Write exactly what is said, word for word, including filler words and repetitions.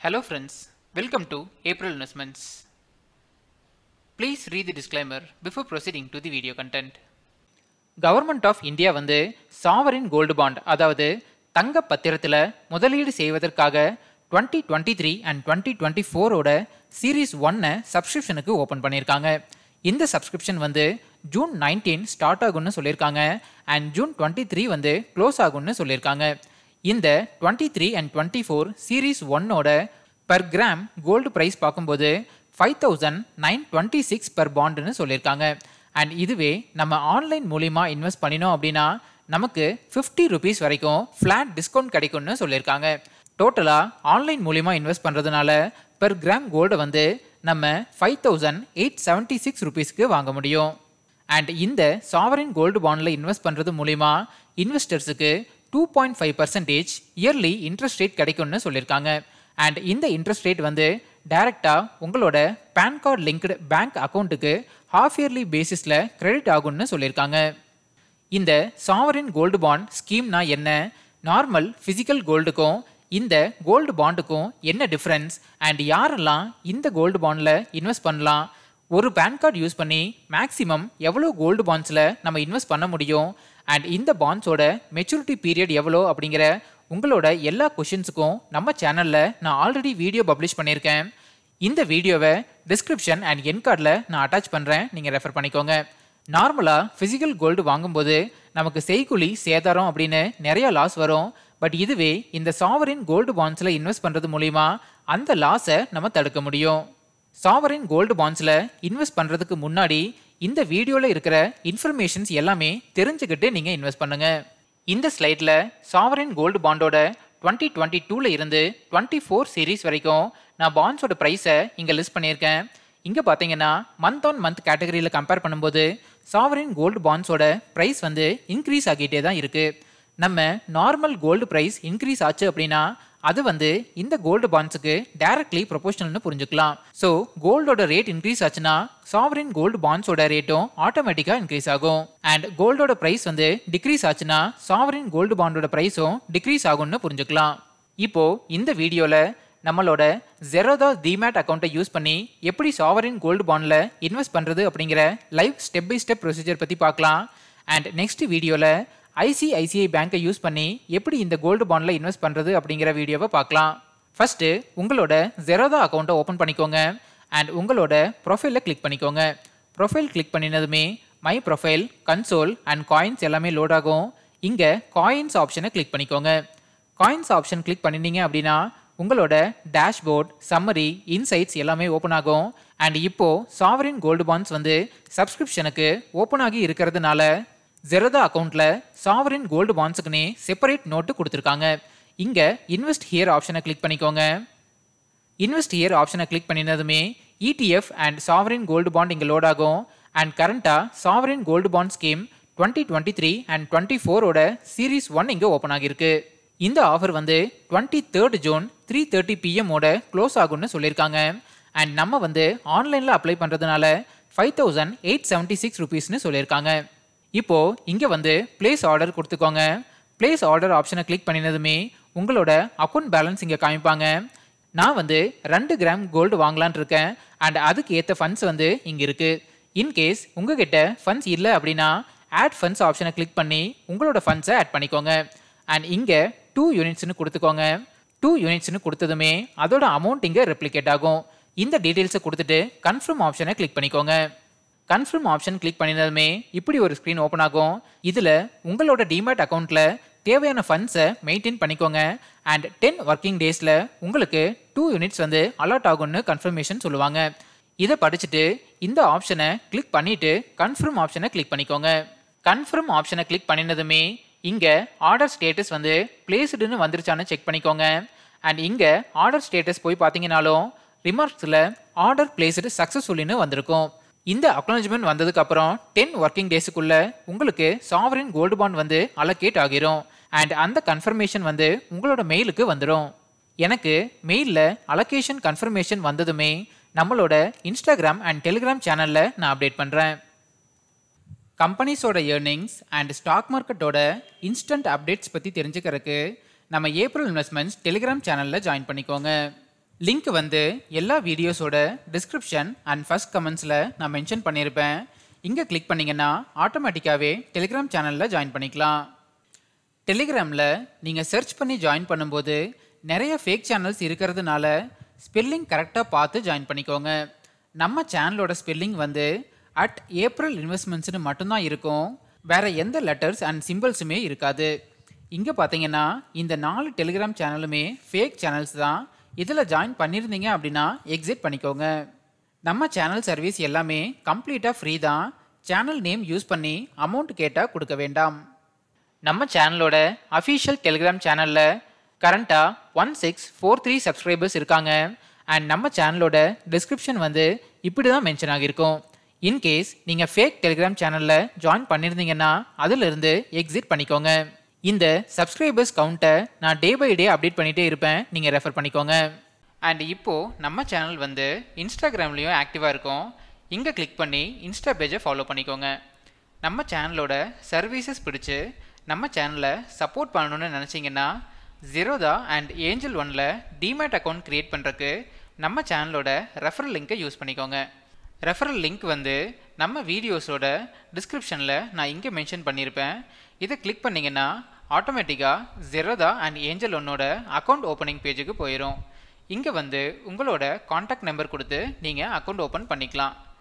Hello friends, welcome to April Investments. Please read the disclaimer before proceeding to the video content. Government of India வந்து sovereign gold bond அதாவது தங்க பத்திரத்தில் முதலீடு செய்வதற்காக twenty twenty-three and twenty twenty-four ஓட series ஒன்னை சப்ஸ்கிரிப்ஷனுக்கு open பண்ணியிருக்காங்க. இந்த சப்ஸ்கிரிப்ஷன் வந்து ஜூன் nineteenth ஸ்டார்ட் ஆகும்னு சொல்லியிருக்காங்க அண்ட் ஜூன் twenty-three வந்து க்ளோஸ் ஆகும்னு சொல்லியிருக்காங்க. இந்த twenty-three and twenty-four சீரீஸ் ஒன்னோட per கிராம் கோல்டு பிரைஸ் பார்க்கும்போது five thousand nine hundred twenty-six per பாண்டுன்னு சொல்லியிருக்காங்க. அண்ட் இதுவே நம்ம ஆன்லைன் மூலிமா இன்வெஸ்ட் பண்ணினோம் அப்படின்னா நமக்கு fifty rupees வரைக்கும் ஃப்ளாட் டிஸ்கவுண்ட் கிடைக்கும்னு சொல்லியிருக்காங்க. டோட்டலாக ஆன்லைன் மூலிமா இன்வெஸ்ட் பண்ணுறதுனால per கிராம் கோல்டு வந்து நம்ம five thousand eight hundred seventy-six rupeesக்கு வாங்க முடியும். அண்ட் இந்த சாவரின் கோல்டு பாண்டில் இன்வெஸ்ட் பண்ணுறது மூலிமா இன்வெஸ்டர்ஸுக்கு two point five percent yearly interest rate கிடைக்கும்னு சொல்லியிருக்காங்க. அண்ட் இந்த இன்ட்ரெஸ்ட் ரேட் வந்து டைரெக்டாக உங்களோட பேன் கார்டு லிங்க்டு பேங்க் அக்கௌண்ட்டுக்கு ஹாஃப் இயர்லி பேசிஸில் கிரெடிட் ஆகும்னு சொல்லியிருக்காங்க. இந்த சாவரின் கோல்டு பாண்ட் ஸ்கீம்னா என்ன, நார்மல் ஃபிசிக்கல் கோல்டுக்கும் இந்த கோல்டு பாண்டுக்கும் என்ன டிஃப்ரென்ஸ், அண்ட் யாரெல்லாம் இந்த கோல்டு பாண்டில் இன்வெஸ்ட் பண்ணலாம், ஒரு பேன் கார்டு யூஸ் பண்ணி மேக்ஸிமம் எவ்வளோ கோல்டு பாண்ட்ஸில் நம்ம இன்வெஸ்ட் பண்ண முடியும், அண்ட் இந்த பாண்ட்ஸோட மெச்சூரிட்டி பீரியட் எவ்வளோ அப்படிங்கிற உங்களோட எல்லா கொஷின்ஸுக்கும் நம்ம சேனலில் நான் ஆல்ரெடி வீடியோ பப்ளிஷ் பண்ணியிருக்கேன். இந்த வீடியோவை டிஸ்கிரிப்ஷன் அண்ட் என் கார்டில் நான் அட்டாச் பண்ணுறேன், நீங்கள் ரெஃபர் பண்ணிக்கோங்க. நார்மலாக ஃபிசிக்கல் கோல்டு வாங்கும்போது நமக்கு செய்கூலி சேதாரம் அப்படின்னு நிறைய லாஸ் வரும். பட் இதுவே இந்த சாவரின் கோல்டு பாண்ட்ஸில் இன்வெஸ்ட் பண்ணுறது மூலிமா அந்த லாஸை நம்ம தடுக்க முடியும். சாவரின் கோல்டு பாண்ட்ஸில் இன்வெஸ்ட் பண்ணுறதுக்கு முன்னாடி இந்த வீடியோவில் இருக்கிற இன்ஃபர்மேஷன்ஸ் எல்லாமே தெரிஞ்சுக்கிட்டு நீங்கள் இன்வெஸ்ட் பண்ணுங்கள். இந்த ஸ்லைடில் சாவரின் கோல்டு பாண்டோட டுவெண்ட்டி டுவெண்ட்டி டூவில் இருந்து டுவெண்ட்டி ஃபோர் சீரீஸ் வரைக்கும் நான் பாண்ட்ஸோட ப்ரைஸை இங்கே லிஸ்ட் பண்ணியிருக்கேன். இங்கே பார்த்தீங்கன்னா மந்த் ஆன் மந்த் கேட்டகரியில் கம்பேர் பண்ணும்போது சாவரின் கோல்டு பாண்ட்ஸோட ப்ரைஸ் வந்து இன்க்ரீஸ் ஆகிட்டே தான் இருக்குது. நம்ம நார்மல் கோல்டு ப்ரைஸ் இன்க்ரீஸ் ஆச்சு அப்படின்னா அது வந்து இந்த கோல்டு பாண்ட்ஸுக்கு டைரக்ட்லி ப்ரொபோஷனல்னு புரிஞ்சுக்கலாம். ஸோ கோல்டோட ரேட் இன்க்ரீஸ் ஆச்சுன்னா சாவரின் கோல்டு பாண்ட்ஸோட ரேட்டும் ஆட்டோமேட்டிக்காக இன்க்ரீஸ் ஆகும். அண்ட் கோல்டோட ப்ரைஸ் வந்து டிக்ரீஸ் ஆச்சுன்னா சாவரின் கோல்டு பாண்டோட ப்ரைஸும் டிக்ரீஸ் ஆகும்னு புரிஞ்சுக்கலாம். இப்போ இந்த வீடியோவில் நம்மளோட Zerodha Demat அக்கௌண்ட்டை யூஸ் பண்ணி எப்படி சாவரின் கோல்டு பாண்டில் இன்வெஸ்ட் பண்ணுறது அப்படிங்கிற live step by step procedure பற்றி பார்க்கலாம். அண்ட் நெக்ஸ்ட் வீடியோவில் I C I C I பேங்கை யூஸ் பண்ணி எப்படி இந்த கோல்டு பாண்டில் இன்வெஸ்ட் பண்ணுறது அப்படிங்கிற வீடியோவை பார்க்கலாம். ஃபஸ்ட்டு உங்களோட Zerodha அக்கௌண்ட்டை ஓப்பன் பண்ணிக்கோங்க அண்ட் உங்களோட ப்ரொஃபைலில் கிளிக் பண்ணிக்கோங்க. ப்ரொஃபைல் கிளிக் பண்ணினதுமே my profile, console and coins எல்லாமே லோட் ஆகும். இங்கே காயின்ஸ் ஆப்ஷனை கிளிக் பண்ணிக்கோங்க. காயின்ஸ் ஆப்ஷன் கிளிக் பண்ணினீங்க அப்படின்னா உங்களோட டேஷ்போர்ட், சம்மரி, இன்சைட்ஸ் எல்லாமே ஓப்பன் ஆகும். அண்ட் இப்போது சாவரின் கோல்டு பாண்ட்ஸ் வந்து சப்ஸ்கிரிப்ஷனுக்கு ஓப்பன் ஆகி இருக்கிறதுனால Zerodha அக்கௌண்ட்டில் சாவரின் கோல்டு பாண்ட்ஸுக்குன்னே செப்பரேட் நோட்டு கொடுத்துருக்காங்க. இங்கே இன்வெஸ்ட் ஹியர் ஆப்ஷனை கிளிக் பண்ணிக்கோங்க. இன்வெஸ்ட் ஹியர் ஆப்ஷனை கிளிக் பண்ணினதுமே E T F and sovereign gold bond இங்கே லோட் ஆகும். அண்ட் கரண்ட்டாக sovereign gold bond scheme twenty twenty three and twenty ஃபோரோட சீரீஸ் ஒன் இங்கே ஓப்பன் ஆகியிருக்கு. இந்த ஆஃபர் வந்து twenty third June three thirty பிஎம்மோட க்ளோஸ் ஆகும்னு சொல்லியிருக்காங்க. அண்ட் நம்ம வந்து ஆன்லைனில் அப்ளை பண்ணுறதுனால five thousand eight seventy six ருபீஸ்னு சொல்லியிருக்காங்க. இப்போது இங்கே வந்து பிளேஸ் ஆர்டர் கொடுத்துக்கோங்க. பிளேஸ் ஆர்டர் ஆப்ஷனை கிளிக் பண்ணினதுமே உங்களோட அக்கௌண்ட் பேலன்ஸ் இங்கே காமிப்பாங்க. நான் வந்து ரெண்டு கிராம் கோல்டு வாங்கலான் இருக்கேன் அண்ட் அதுக்கு ஏற்ற ஃபண்ட்ஸ் வந்து இங்கே இருக்குது. இன்கேஸ் உங்ககிட்ட ஃபண்ட்ஸ் இல்லை அப்படின்னா ஆட் ஃபண்ட்ஸ் ஆப்ஷனை கிளிக் பண்ணி உங்களோட ஃபண்ட்ஸை ஆட் பண்ணிக்கோங்க. அண்ட் இங்கே டூ யூனிட்ஸ்னு கொடுத்துக்கோங்க. டூ யூனிட்ஸ்னு கொடுத்ததுமே அதோட அமௌண்ட் இங்கே ரெப்ளிகேட் ஆகும். இந்த டீட்டெயில்ஸை கொடுத்துட்டு கன்ஃபார்ம் ஆப்ஷனை கிளிக் பண்ணிக்கோங்க. கன்ஃபார்ம் ஆப்ஷன் கிளிக் பண்ணினதுமே இப்படி ஒரு ஸ்க்ரீன் ஓப்பன் ஆகும். இதில் உங்களோட டிமேட் அக்கௌண்ட்டில் தேவையான ஃபண்ட்ஸை மெயின்டைன் பண்ணிக்கோங்க. அண்ட் டென் ஒர்க்கிங் டேஸில் உங்களுக்கு டூ யூனிட்ஸ் வந்து அலாட் ஆகும்னு கன்ஃபர்மேஷன் சொல்லுவாங்க. இதை படிச்சுட்டு இந்த ஆப்ஷனை கிளிக் பண்ணிவிட்டு கன்ஃபார்ம் ஆப்ஷனை கிளிக் பண்ணிக்கோங்க. கன்ஃபார்ம் ஆப்ஷனை கிளிக் பண்ணினதுமே இங்கே ஆர்டர் ஸ்டேட்டஸ் வந்து பிளேஸ்டுன்னு வந்துருச்சான்னு செக் பண்ணிக்கோங்க. அண்ட் இங்கே ஆர்டர் ஸ்டேட்டஸ் போய் பார்த்தீங்கன்னாலும் ரிமார்க்ஸில் ஆர்டர் பிளேஸ்டு சக்ஸஸ்ஃபுல்லின்னு வந்திருக்கும். இந்த அக்னாலஜ்மெண்ட் வந்ததுக்கு அப்புறம் டென் ஒர்க்கிங் டேஸுக்குள்ள உங்களுக்கு சாவரின் கோல்டு பாண்ட் வந்து அலோகேட் ஆகிரும். அண்ட் அந்த கன்ஃபர்மேஷன் வந்து உங்களோட மெயிலுக்கு வந்துடும். எனக்கு மெயிலில் அலோகேஷன் கன்ஃபர்மேஷன் வந்ததுமே நம்மளோட இன்ஸ்டாகிராம் அண்ட் டெலிகிராம் சேனலில் நான் அப்டேட் பண்ணுறேன். கம்பெனிஸோட ஏர்னிங்ஸ் அண்ட் ஸ்டாக் மார்க்கெட்டோட இன்ஸ்டன்ட் அப்டேட்ஸ் பற்றி தெரிஞ்சுக்கிறதுக்கு நம்ம ஏப்ரல் இன்வெஸ்ட்மெண்ட்ஸ் டெலிகிராம் சேனலில் ஜாயின் பண்ணிக்கோங்க. லிங்க் வந்து எல்லா வீடியோஸோட டிஸ்கிரிப்ஷன் அண்ட் ஃபர்ஸ்ட் கமெண்ட்ஸில் நான் மென்ஷன் பண்ணியிருப்பேன். இங்கே கிளிக் பண்ணிங்கன்னா ஆட்டோமேட்டிக்காகவே டெலிகிராம் சேனலில் ஜாயின் பண்ணிக்கலாம். டெலிகிராமில் நீங்கள் சர்ச் பண்ணி ஜாயின் பண்ணும்போது நிறைய ஃபேக் சேனல்ஸ் இருக்கிறதுனால ஸ்பெல்லிங் கரெக்டாக பார்த்து ஜாயின் பண்ணிக்கோங்க. நம்ம சேனலோட ஸ்பெல்லிங் வந்து அட் ஏப்ரல் இன்வெஸ்ட்மெண்ட்ஸ்னு மட்டும்தான் இருக்கும். வேறு எந்த லெட்டர்ஸ் அண்ட் சிம்பிள்ஸுமே இருக்காது. இங்கே பார்த்தீங்கன்னா இந்த நாலு டெலிகிராம் சேனலுமே ஃபேக் சேனல்ஸ் தான். இதில் ஜாயின் பண்ணியிருந்தீங்க அப்படின்னா எக்ஸிட் பண்ணிக்கோங்க. நம்ம சேனல் சர்வீஸ் எல்லாமே கம்ப்ளீட்டாக ஃப்ரீ தான். சேனல் நேம் யூஸ் பண்ணி அமௌண்ட் கேட்டால் கொடுக்க வேண்டாம். நம்ம சேனலோட அஃபீஷியல் டெலிகிராம் சேனலில் கரண்ட்டாக one six four three subscribers இருக்காங்க. அண்ட் நம்ம சேனலோட டிஸ்கிரிப்ஷன் வந்து இப்படி தான் மென்ஷன் ஆகியிருக்கும். இன்கேஸ் நீங்கள் ஃபேக் டெலிகிராம் சேனலில் ஜாயின் பண்ணியிருந்தீங்கன்னா அதிலிருந்து எக்ஸிட் பண்ணிக்கோங்க. இந்த சப்ஸ்கிரைபர்ஸ் கவுண்ட்டை நான் டே பை டே அப்டேட் பண்ணிகிட்டே இருப்பேன், நீங்கள் ரெஃபர் பண்ணிக்கோங்க. அண்ட் இப்போது நம்ம சேனல் வந்து இன்ஸ்டாகிராம்லேயும் ஆக்டிவாக இருக்கும். இங்கே கிளிக் பண்ணி இன்ஸ்டா பேஜை ஃபாலோ பண்ணிக்கோங்க. நம்ம சேனலோட சர்வீசஸ் பிடிச்சி நம்ம சேனலை சப்போர்ட் பண்ணணும்னு நினச்சிங்கன்னா ஜெரோதா அண்ட் ஏஞ்சல் ஒனில் டிமேட் அக்கௌண்ட் க்ரியேட் பண்ணுறதுக்கு நம்ம சேனலோட ரெஃபரல் லிங்க்கை யூஸ் பண்ணிக்கோங்க. ரெஃபரல் லிங்க் வந்து நம்ம வீடியோஸோட டிஸ்கிரிப்ஷனில் நான் இங்கே மென்ஷன் பண்ணியிருப்பேன். இதை கிளிக் பண்ணிங்கன்னா ஆட்டோமேட்டிக்காக ஜெரோதா அண்ட் ஏஞ்சல் ஒன்னோட அக்கௌண்ட் ஓப்பனிங் பேஜுக்கு போயிடும். இங்கே வந்து உங்களோட காண்டாக்ட் நம்பர் கொடுத்து நீங்கள் அக்கௌண்ட் ஓப்பன் பண்ணிக்கலாம்.